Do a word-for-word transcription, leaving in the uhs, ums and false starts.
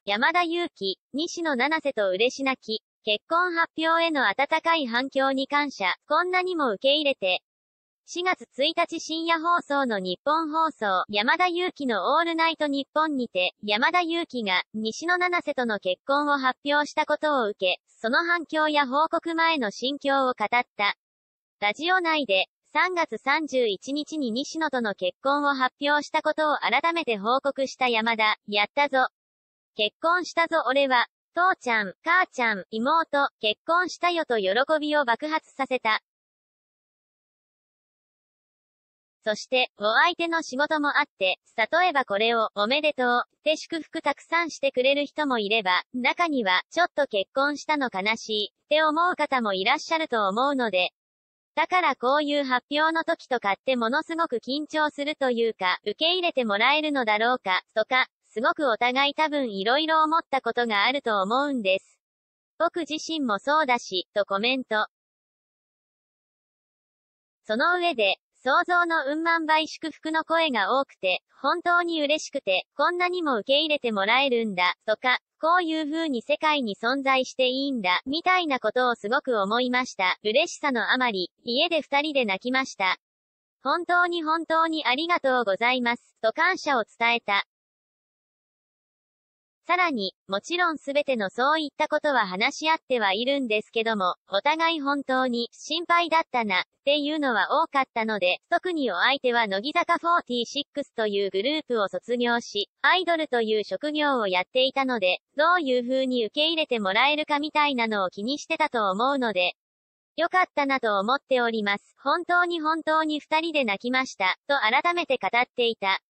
山田裕貴、西野七瀬と嬉し泣き。結婚発表への温かい反響に感謝。こんなにも受け入れて。しがつついたち深夜放送の日本放送、山田裕貴のオールナイトニッポンにて、山田裕貴が、西野七瀬との結婚を発表したことを受け、その反響や報告前の心境を語った。ラジオ内で、さんがつさんじゅういちにちに西野との結婚を発表したことを改めて報告した山田、やったぞ。結婚したぞ俺は。父ちゃん、母ちゃん、妹、結婚したよと喜びを爆発させた。そして、お相手の仕事もあって、例えばこれを、おめでとう、って祝福たくさんしてくれる人もいれば、中には、ちょっと結婚したの悲しい、って思う方もいらっしゃると思うので、だからこういう発表の時とかってものすごく緊張するというか、受け入れてもらえるのだろうか、とか、すごくお互い多分いろいろ思ったことがあると思うんです。僕自身もそうだし、とコメント。その上で、想像のうん万倍祝福の声が多くて、本当に嬉しくて、こんなにも受け入れてもらえるんだ、とか、こういう風に世界に存在していいんだ、みたいなことをすごく思いました。嬉しさのあまり、家で二人で泣きました。本当に本当にありがとうございます、と感謝を伝えた。さらに、もちろんすべてのそういったことは話し合ってはいるんですけども、お互い本当に心配だったな、っていうのは多かったので、特にお相手は乃木坂フォーティーシックスというグループを卒業し、アイドルという職業をやっていたので、どういう風に受け入れてもらえるかみたいなのを気にしてたと思うので、よかったなと思っております。本当に本当に二人で泣きました、と改めて語っていた。